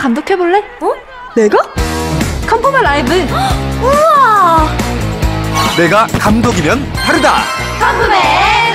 감독해볼래? 어? 내가? 컴포마 라이브. 우와! 내가 감독이면 다르다. 컴프맨